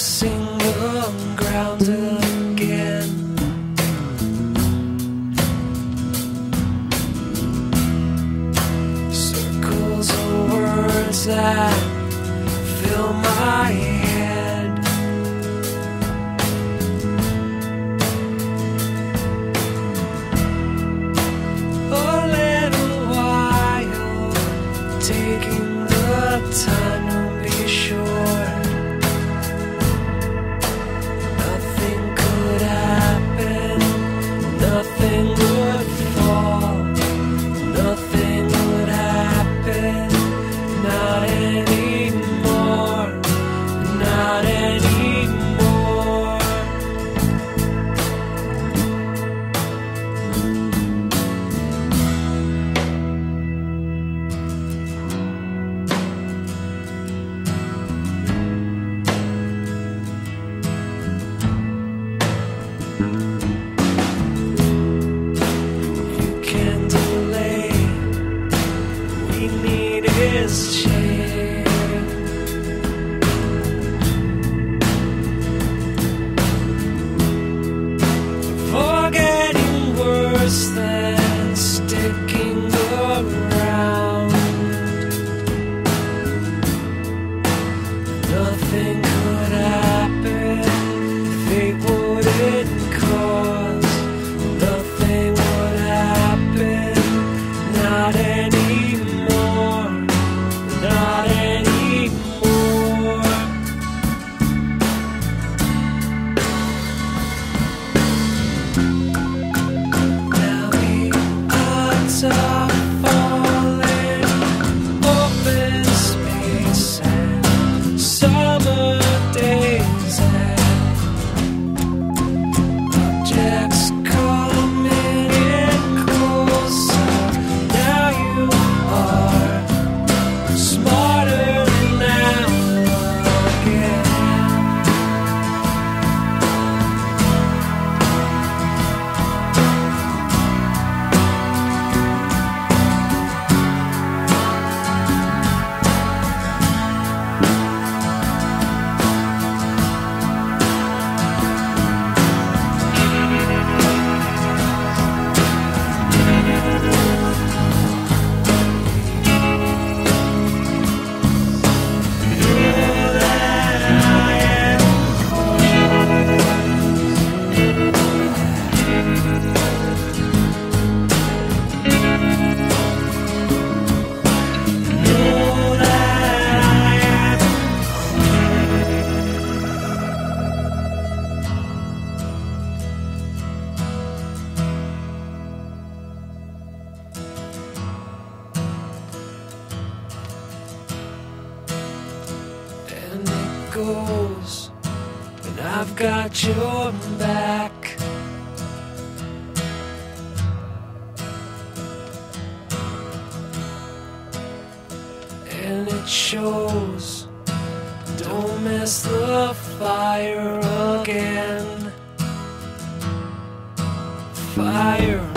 single ground again. Circles of words that fill my head. A little while, taking the time to be sure. Nothing could happen, nothing would fall, nothing would happen, not anymore, not anymore. You can delay, we need is change. Forgetting worse than sticking around. Nothing could happen, fate wouldn't cause. Nothing would happen, not anymore, not anymore. Now the odds are falling, open space and summer days and objects coming in closer. Now you are smarter now again. And it goes, and I've got your back. And it shows, don't miss the fire again. Fire